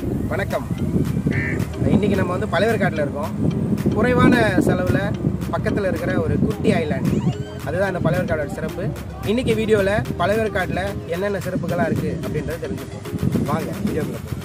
வணக்கம். இன்றைக்கி நம்ம வந்து பழவேற்காட்டில் இருக்கோம். குறைவான செலவில் பக்கத்தில் இருக்கிற ஒரு குட்டி ஐலாண்ட், அதுதான் இந்த பழவேற்காடோட சிறப்பு. இன்றைக்கி வீடியோவில் பழவேற்காட்டில் என்னென்ன சிறப்புகளாக இருக்குது அப்படின்றத தெரிஞ்சுப்போம். வாங்க வீடியோக்குள்ள போய்.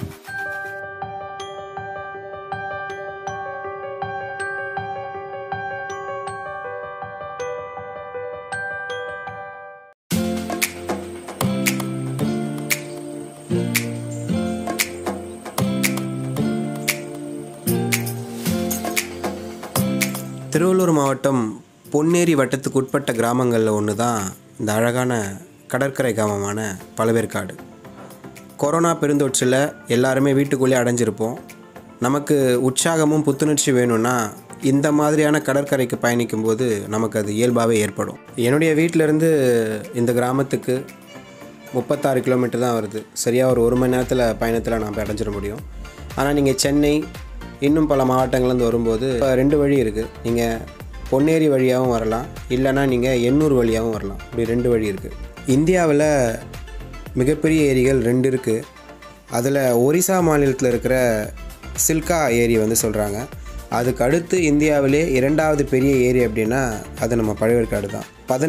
திருவள்ளூர் மாவட்டம் பொன்னேரி வட்டத்துக்கு உட்பட்ட கிராமங்களில் ஒன்று தான் இந்த அழகான கடற்கரை கிராமமான பழவேற்காடு. கொரோனா பெருந்தொற்றில் எல்லாருமே வீட்டுக்குள்ளே அடைஞ்சிருப்போம். நமக்கு உற்சாகமும் புத்துணர்ச்சி வேணும்னா இந்த மாதிரியான கடற்கரைக்கு பயணிக்கும்போது நமக்கு அது இயல்பாகவே ஏற்படும். என்னுடைய வீட்டிலேருந்து இந்த கிராமத்துக்கு 36 கிலோமீட்டர் தான் வருது. சரியாக ஒரு மணி நேரத்தில் பயணத்தில் நாம் அடைஞ்சிட முடியும். ஆனால் நீங்கள் சென்னை இன்னும் பல மாவட்டங்கள்லேருந்து வரும்போது 2 வழி இருக்குது. நீங்கள் பொன்னேரி வழியாகவும் வரலாம், இல்லைனா நீங்கள் எண்ணூர் வழியாகவும் வரலாம். இப்படி 2 வழி இருக்குது. இந்தியாவில் மிகப்பெரிய ஏரிகள் 2 இருக்குது. அதில் ஒரிசா மாநிலத்தில் இருக்கிற சில்கா ஏரி வந்து சொல்கிறாங்க. அதுக்கு அடுத்து இந்தியாவிலே 2வது பெரிய ஏரி அப்படின்னா அது நம்ம பழவேற்காடு தான்.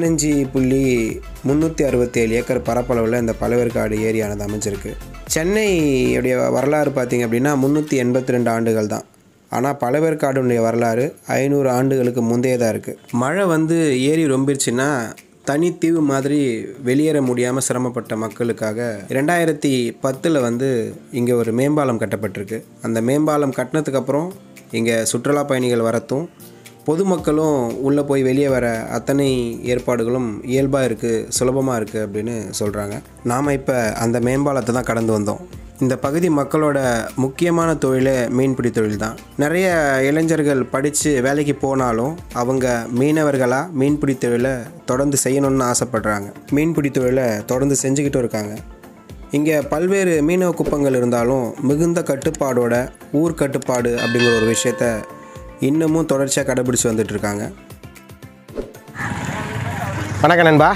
15.367 ஏக்கர் பரப்பளவில் இந்த பழவேற்காடு ஏரியானது அமைஞ்சிருக்கு. சென்னையுடைய வரலாறு பார்த்திங்க அப்படின்னா 382 ஆண்டுகள் தான். ஆனால் பழவேற்காடுடைய வரலாறு 500 ஆண்டுகளுக்கு முந்தையதாக இருக்குது. மழை வந்து ஏரி ரொம்பிருச்சுன்னா தனித்தீவு மாதிரி வெளியேற முடியாமல் சிரமப்பட்ட மக்களுக்காக 2010 வந்து இங்கே ஒரு மேம்பாலம் கட்டப்பட்டிருக்கு. அந்த மேம்பாலம் கட்டினதுக்கப்புறம் இங்கே சுற்றுலா பயணிகள் வரத்தும் பொதுமக்களும் உள்ளே போய் வெளியே வர அத்தனை ஏற்பாடுகளும் இயல்பாக இருக்குது, சுலபமாக இருக்குது அப்படின்னு சொல்கிறாங்க. நாம் இப்போ அந்த மேம்பாலத்தை தான் கடந்து வந்தோம். இந்த பகுதி மக்களோட முக்கியமான தொழிலே மீன்பிடி தொழில் தான். நிறைய இளைஞர்கள் படித்து வேலைக்கு போனாலும் அவங்க மீனவர்களாக மீன்பிடி தொழிலை தொடர்ந்து செய்யணும்னு ஆசைப்படுறாங்க. மீன்பிடி தொழிலை தொடர்ந்து செஞ்சுக்கிட்டும் இருக்காங்க. இங்கே பல்வேறு மீனவ குப்பங்கள் இருந்தாலும் மிகுந்த கட்டுப்பாடோட ஊர் கட்டுப்பாடு அப்படிங்கிற ஒரு விஷயத்த இன்னமும் தொடர்ச்சியாக கடைபிடிச்சு வந்துட்டுருக்காங்க. வணக்கம் நண்பா.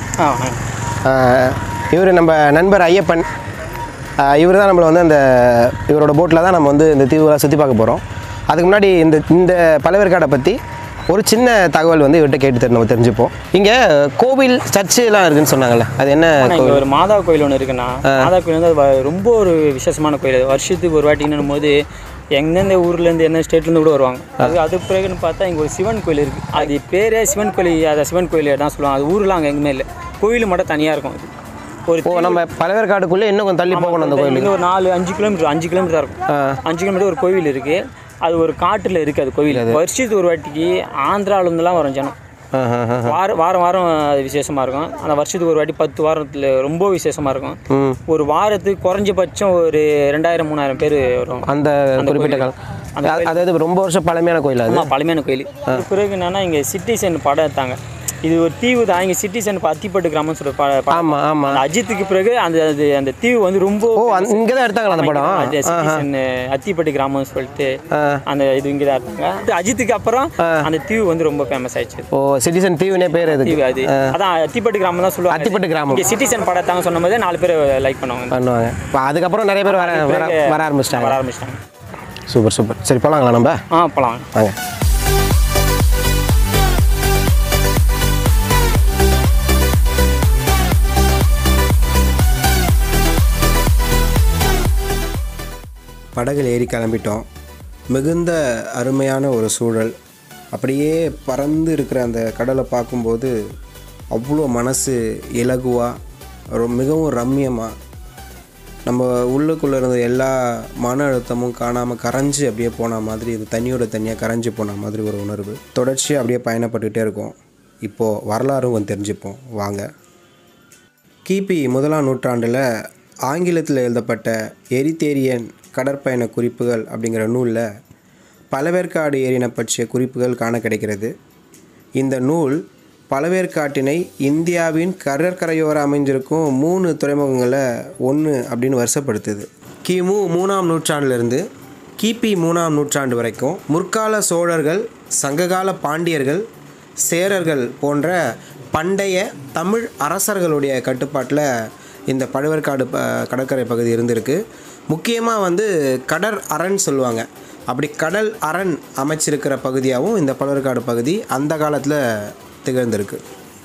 இவர் நம்ம நண்பர் ஐயப்பன். இவர் தான் நம்மளை வந்து இவரோட போட்டில் தான் நம்ம வந்து இந்த தீவுகளை சுற்றி பார்க்க போகிறோம். அதுக்கு முன்னாடி இந்த பழவேற்காடை பற்றி ஒரு சின்ன தகவல் வந்து இவர்கிட்ட கேட்டு நம்ம தெரிஞ்சுப்போம். இங்கே கோவில் சர்ச்செலாம் இருக்குதுன்னு சொன்னாங்கல்ல, அது என்ன? ஒரு மாதா கோயில் ஒன்று இருக்குன்னா, மாதா கோயில் வந்து அது ரொம்ப ஒரு விசேஷமான கோயில். வருஷத்துக்கு ஒரு வாட்டிங்கன்னும் போது எந்தெந்த ஊர்லேருந்து என்ன ஸ்டேட்லேருந்து கூட வருவாங்க. அது பிறகுன்னு பார்த்தா இங்கே ஒரு சிவன் கோயில் இருக்குது. அது பேரே சிவன் கோயில், அதை சிவன் கோயில் தான் சொல்லுவாங்க. அது ஊரெலாம் அங்கே எங்குமே இல்லை, கோயில் மட்டும் தனியாக இருக்கும். அது ஒரு நம்ம பழவேற்காடுக்குள்ளே இன்னும் கொஞ்சம் தள்ளி போகணும். அந்த கோயில் ஒரு 4-5 கிலோமீட்டர் 5 கிலோமீட்டர் இருக்கும். 5 கிலோமீட்டர் ஒரு கோவில் இருக்குது. அது ஒரு காட்டில் இருக்குது. அது கோவில் வருஷத்துக்கு ஒரு வாட்டிக்கு ஆந்திராவிலேருந்துலாம் வரும் ஜனம். வாரம் அது விசேஷமாக இருக்கும். அந்த வருஷத்துக்கு ஒரு வாட்டி 10 வாரத்தில் ரொம்ப விசேஷமாக இருக்கும். ஒரு வாரத்துக்கு குறைஞ்சபட்சம் ஒரு 2000-3000 பேர் வரும். அந்த குறிப்பிட்ட காலம். அதாவது ரொம்ப வருஷம் பழமையான கோயில். அது பழமையான கோயில். பிறகு என்னன்னா இங்கே சிட்டிசன் படம் எடுத்தாங்க. இது ஒரு தீவு தான். இங்கே சிட்டிசன் அத்திப்பட்டு கிராமம் சொல்ற ஆமாம் ஆமாம். அஜித்துக்கு பிறகு அந்த தீவு வந்து ரொம்ப இங்கே தான் எடுத்தாங்களா அந்த படம்? சிட்டிசன் அத்திப்பட்டு கிராமம்னு சொல்லிட்டு அந்த இது இங்கே தான் எடுத்தாங்க. அஜித்துக்கு அப்புறம் அந்த தீவு வந்து ரொம்ப ஃபேமஸ் ஆயிடுச்சு. ஓ, சிட்டிசன் தீவுனே பேர் அது. தீவு அது அதான் அத்திப்பட்டு கிராமம் தான் சொல்லுவாங்க. அத்திப்பட்டு கிராமம். இங்கே சிட்டிசன் படம் எடுத்தாங்க சொன்ன போது 4 பேர் லைக் பண்ணுவாங்க. இப்போ அதுக்கப்புறம் நிறைய பேர் வர ஆரம்பிச்சிட்டாங்க. சூப்பர். சரி, போகலாங்களா நம்ம? போகலாம் வாங்க. படகுல ஏறி கிளம்பிட்டோம். மிகுந்த அருமையான ஒரு சூழல். அப்படியே பறந்து இருக்கிற அந்த கடலை பார்க்கும்போது அவ்வளோ மனசு இலகுவாக, மிகவும் ரம்மியமாக, நம்ம உள்ளுக்குள்ளே இருந்த எல்லா மன அழுத்தமும் காணாமல் கரைஞ்சி அப்படியே போன மாதிரி, இது தண்ணியோட தண்ணியாக கரைஞ்சி போன மாதிரி ஒரு உணர்வு. தொடர்ச்சியாக அப்படியே பயணப்பட்டுக்கிட்டே இருக்கும். இப்போது வரலாறும் கொஞ்சம் தெரிஞ்சுப்போம் வாங்க. கிபி 1ஆம் நூற்றாண்டில் ஆங்கிலத்தில் எழுதப்பட்ட எரித்தேரியன் கடற்பயண குறிப்புகள் அப்படிங்கிற நூலில் பழவேற்காடு ஏரியினை பற்றிய குறிப்புகள் காண கிடைக்கிறது. இந்த நூல் பழவேற்காட்டினை இந்தியாவின் கடற்கரையோர அமைஞ்சிருக்கும் 3 துறைமுகங்களை 1 அப்படின்னு வருஷப்படுத்துது. கிமு 3ஆம் நூற்றாண்டிலிருந்து கிபி 3ஆம் நூற்றாண்டு வரைக்கும் முற்கால சோழர்கள், சங்ககால பாண்டியர்கள், சேரர்கள் போன்ற பண்டைய தமிழ் அரசர்களுடைய கட்டுப்பாட்டில் இந்த பழவேற்காடு கடற்கரை பகுதி இருந்திருக்கு. முக்கியமாக வந்து கடல் அரண் சொல்லுவாங்க. அப்படி கடல் அரண் அமைச்சிருக்கிற பகுதியாகவும் இந்த பழவேற்காடு பகுதி அந்த காலத்தில் திகழ்ந்திருக்கு.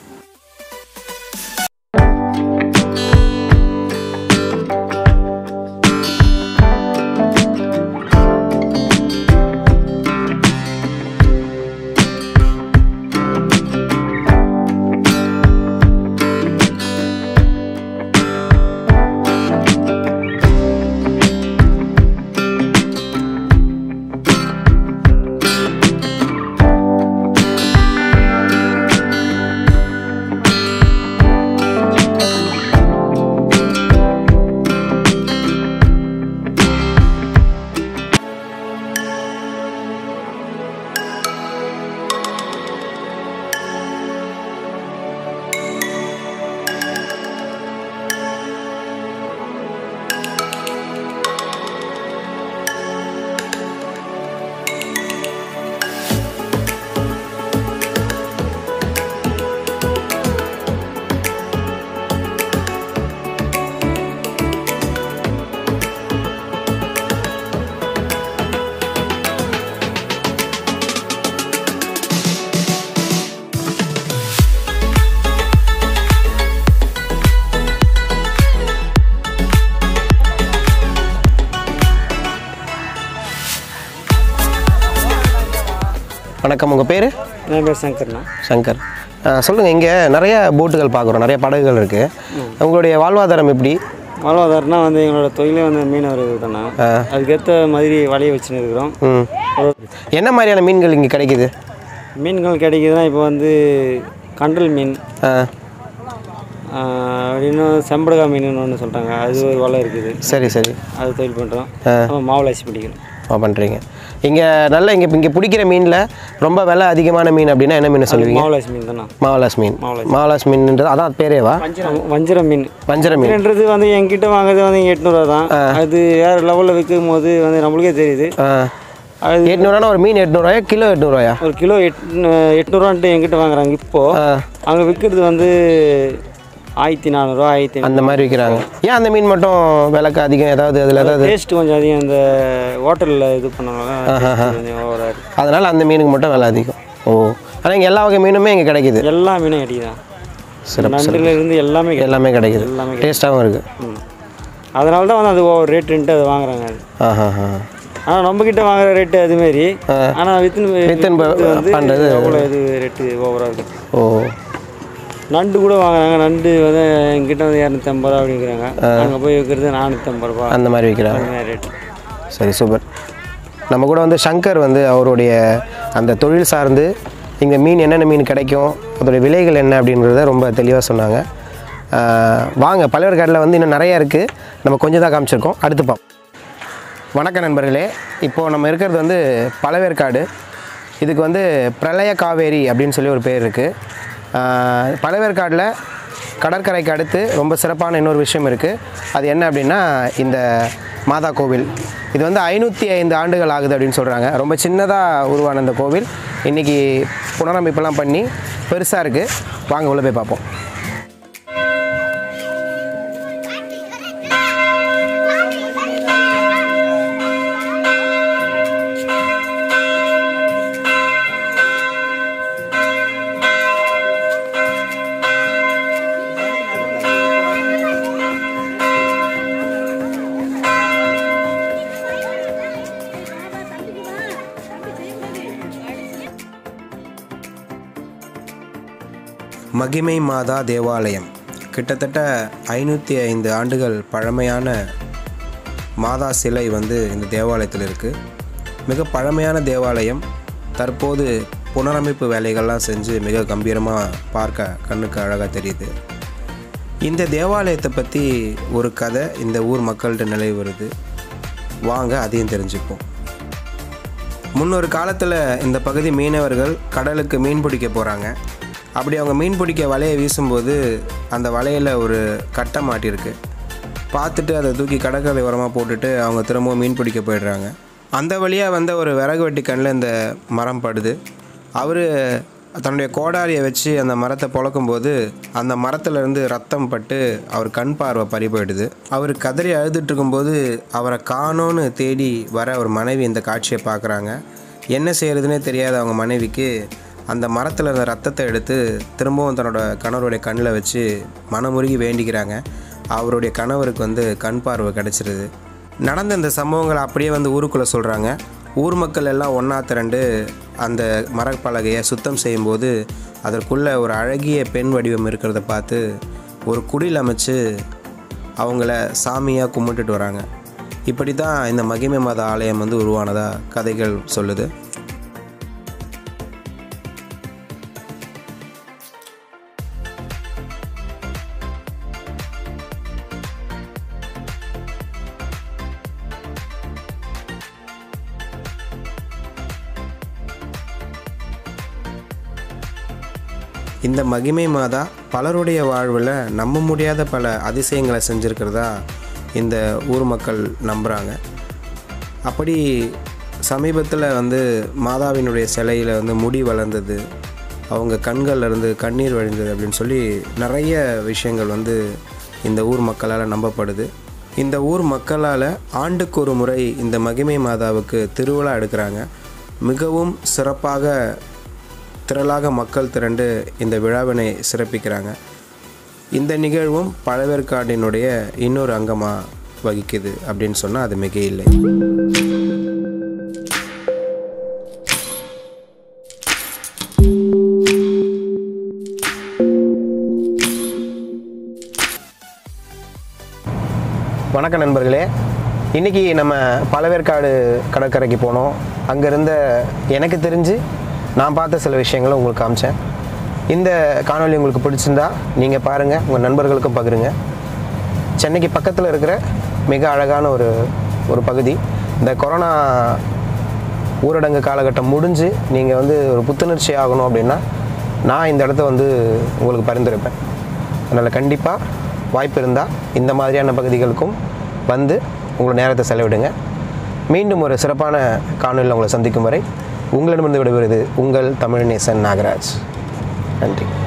வணக்கம், உங்கள் பேர்? என் பேர் சங்கர்ண்ணா. சங்கர். சொல்லுங்கள், இங்கே நிறைய போட்டுகள் பார்க்குறோம், நிறைய படகுகள் இருக்குது. உங்களுடைய வாழ்வாதாரம் எப்படி? வாழ்வாதாரம்னா வந்து எங்களோட தொழிலே வந்து மீனவர் இது தானே. அதுக்கேற்ற மாதிரி வலையை வச்சுன்னு இருக்கிறோம். என்ன மாதிரியான மீன்கள் இங்கே கிடைக்குது? மீன்கள் கிடைக்குதுன்னா இப்போ வந்து கண்டல் மீன், இன்னும் செம்படகா மீன் ஒன்று சொல்கிறாங்க, அது ஒரு வலை இருக்குது. சரி சரி, அது தொழில் பண்ணுறோம். அப்புறம் மாவுலாசி பிடிக்கணும். பண்ணுறீங்க. இங்கே நல்ல இங்கே பிடிக்கிற மீனில் ரொம்ப விலை அதிகமான மீன் அப்படின்னா என்ன மீன் சொல்லுவீங்க? மாவுலாசி மீன் தானே. மாவலாஸ் மீன். மாவலாஸ் மீன்ன்றது அதான் பேரேவா? வஞ்சிர மீன். வஞ்சிர மீன்ன்றது வந்து என்கிட்ட வாங்குறது வந்து 800 தான். அது வேறு லெவலில் விற்கும் போது வந்து நம்மளுக்கே தெரியுது. அது 800 ஒரு மீன் 800 கிலோ 800 ஒரு கிலோ 800 என்கிட்ட வாங்குறாங்க. இப்போது அங்கே விற்கிறது வந்து 1400 1500 அந்த மாதிரி விற்கிறாங்க. ஏன் அந்த மீன் மட்டும் விலைக்கு அதிகம்? ஏதாவது அதில் ஏதாவது டேஸ்ட் கொஞ்சம் அதிகம், இந்த ஹோட்டலில் இது பண்ணனால கொஞ்சம் ஓவராக இருக்குது. அதனால் அந்த மீனுக்கு மட்டும் விலை அதிகம். ஓ, ஆனால் இங்கே எல்லா வகை மீனுமே இங்கே கிடைக்குது. எல்லா மீனும் கிடைக்குதான். நண்டுலேருந்து எல்லாமே கிடைக்குது. எல்லாமே டேஸ்ட்டாகவும் இருக்குது. அதனால தான் வந்து அது ஓவர் ரேட்டுன்ட்டு அதை வாங்குறாங்க. அது ஆனால் நம்மக்கிட்ட வாங்குற ரேட்டு அதுமாரி, ஆனால் வித்தின் வந்து எவ்வளோ இது ரேட்டு ஓவராக இருக்குது. ஓ, நண்டு கூட வாங்குறாங்க. நண்டு வந்து எங்கிட்ட வந்து 250 ரூபா அப்படிங்கிறாங்க. அங்கே போய் விற்கிறது 450 ரூபா அந்த மாதிரி விற்கிறாங்க. ரேட்டு. சரி, சூப்பர். நம்ம கூட வந்து சங்கர் வந்து அவருடைய அந்த தொழில் சார்ந்து இங்கே மீன் என்னென்ன மீன் கிடைக்கும், அதோடைய விலைகள் என்ன அப்படின்றத ரொம்ப தெளிவாக சொன்னாங்க. வாங்க, பழவேற்காடில் வந்து இன்னும் நிறையா இருக்குது. நம்ம கொஞ்சம் தான் காமிச்சிருக்கோம், அடுத்து பார்ப்போம். வணக்கம் நண்பர்களே, இப்போது நம்ம இருக்கிறது வந்து பழவேற்காடு. இதுக்கு வந்து பிரளய காவேரி அப்படின்னு சொல்லி ஒரு பேர் இருக்குது. பழவேற்காடில் கடற்கரைக்கு அடுத்து ரொம்ப சிறப்பான இன்னொரு விஷயம் இருக்குது. அது என்ன அப்படின்னா இந்த மாதா கோவில். இது வந்து 505 ஆண்டுகள் ஆகுது அப்படின்னு சொல்கிறாங்க. ரொம்ப சின்னதாக உருவான இந்த கோவில் இன்றைக்கி புனரமைப்பெல்லாம் பண்ணி பெருசாக இருக்குது. வாங்க உள்ளே போய் பார்ப்போம். மகிமை மாதா தேவாலயம் கிட்டத்தட்ட 505 ஆண்டுகள் பழமையான மாதா சிலை வந்து இந்த தேவாலயத்தில் இருக்குது. மிக பழமையான தேவாலயம். தற்போது புனரமைப்பு வேலைகள்லாம் செஞ்சு மிக கம்பீரமாக பார்க்க கண்ணுக்கு அழகாக தெரியுது. இந்த தேவாலயத்தை பற்றி ஒரு கதை இந்த ஊர் மக்கள்கிட்ட நிலவி வருது. வாங்க அதையும் தெரிஞ்சுப்போம். முன்னொரு காலத்தில் இந்த பகுதி மீனவர்கள் கடலுக்கு மீன் பிடிக்க போகிறாங்க. அப்படி அவங்க மீன் பிடிக்க வலையை வீசும்போது அந்த வலையில் ஒரு கட்டை மாட்டியிருக்கு. பார்த்துட்டு அதை தூக்கி கடற்கரை உரமாக போட்டுட்டு அவங்க திரும்பவும் மீன் பிடிக்க போயிடுறாங்க. அந்த வழியாக வந்த ஒரு விறகு வெட்டி கண்ணில் இந்த மரம் படுது. அவர் தன்னுடைய கோடாரியை வச்சு அந்த மரத்தை பொளக்கும்போது அந்த மரத்துலேருந்து ரத்தம் பட்டு அவர் கண் பார்வை பறி போயிடுது. அவர் கதறி அழுதுட்டு இருக்கும்போது அவரை காணோன்னு தேடி வர ஒரு மனைவி இந்த காட்சியை பார்க்குறாங்க. என்ன செய்கிறதுனே தெரியாத அவங்க மனைவிக்கு அந்த மரத்தில் இருந்த ரத்தத்தை எடுத்து திரும்பவும் தன்னோட கணவருடைய கண்ணில் வச்சு மனமுருகி வேண்டிக்கிறாங்க. அவருடைய கணவருக்கு கண் பார்வை கிடச்சிருது. நடந்த இந்த சம்பவங்களை அப்படியே ஊருக்குள்ளே சொல்கிறாங்க. ஊர் மக்கள் எல்லாம் ஒன்றா திரண்டு அந்த மரப்பலகையை சுத்தம் செய்யும்போது அதற்குள்ளே ஒரு அழகிய பெண் வடிவம் இருக்கிறத பார்த்து ஒரு குடில் அமைச்சு அவங்கள சாமியாக கும்பிட்டுட்டு வராங்க. இப்படி தான் இந்த மகிமை மாத ஆலயம் உருவானதாக கதைகள் சொல்லுது. இந்த மகிமை மாதா பலருடைய வாழ்வில் நம்ப முடியாத பல அதிசயங்களை செஞ்சுருக்கிறதா இந்த ஊர் மக்கள் நம்புகிறாங்க. அப்படி சமீபத்தில் மாதாவினுடைய சிலையில் முடி வளர்ந்தது, அவங்க கண்கள்லேருந்து கண்ணீர் வழிந்தது அப்படின்னு சொல்லி நிறைய விஷயங்கள் இந்த ஊர் மக்களால் நம்பப்படுது. இந்த ஊர் மக்களால் ஆண்டுக்கு ஒரு முறை இந்த மகிமை மாதாவுக்கு திருவிழா எடுக்கிறாங்க. மிகவும் சிறப்பாக திரளாக மக்கள் திரண்டு இந்த விழாவினை சிறப்பிக்கிறாங்க. இந்த நிகழ்வும் பழவேற்காடினுடைய இன்னொரு அங்கமாக வகிக்குது அப்படின்னு சொன்னால் அது மிக இல்லை. வணக்கம் நண்பர்களே, இன்றைக்கி நம்ம பழவேற்காடு கடற்கரைக்கு போனோம். அங்கே இருந்த எனக்கு தெரிஞ்சு நான் பார்த்த சில விஷயங்களை உங்களுக்கு காமிச்சேன். இந்த காணொலி உங்களுக்கு பிடிச்சிருந்தா நீங்கள் பாருங்கள், உங்கள் நண்பர்களுக்கும் பகிருங்க. சென்னைக்கு பக்கத்தில் இருக்கிற மிக அழகான ஒரு பகுதி. இந்த கொரோனா ஊரடங்கு காலகட்டம் முடிஞ்சு நீங்கள் ஒரு புத்துணர்ச்சி ஆகணும் அப்படின்னா நான் இந்த இடத்த உங்களுக்கு பரிந்துரைப்பேன். அதனால் கண்டிப்பாக வாய்ப்பு இருந்தால் இந்த மாதிரியான பகுதிகளுக்கும் உங்களோட நேரத்தை செலவிடுங்க. மீண்டும் ஒரு சிறப்பான காணொலியில் உங்களை சந்திக்கும் வரை உங்களிடமிருந்து விடைபெறுவது உங்கள் தமிழ் நேசன் நாகராஜ். நன்றி.